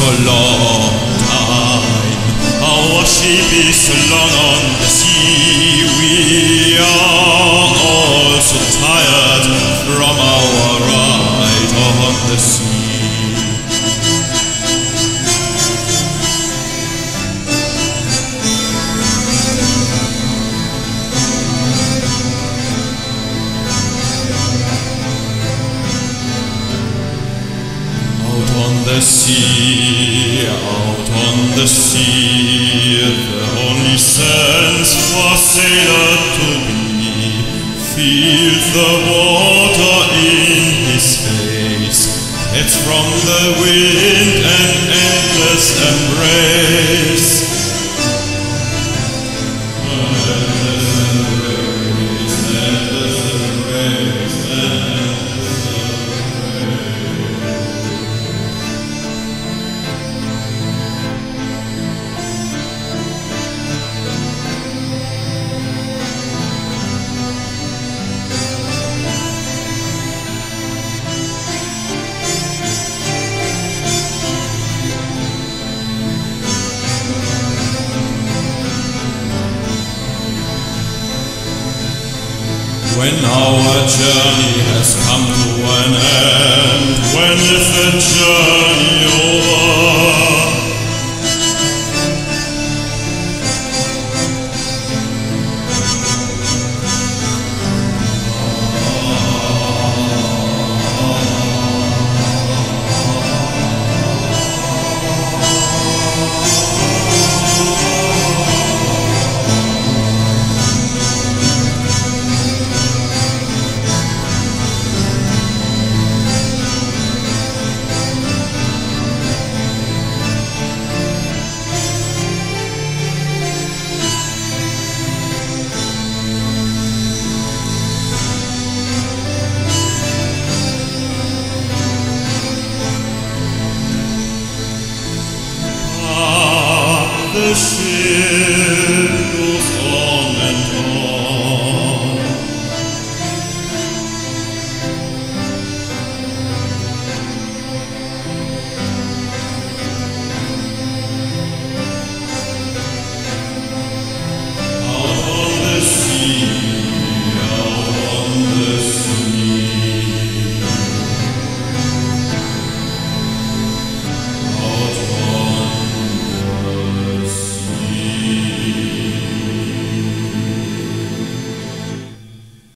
for a long time. Our ship is long on the sea. We are all so tired from our ride on the sea. The sea, out on the sea, the only sense for sailor to be. Feel the water in his face, it's from the wind an endless embrace. When our journey has come to an end, when is the journey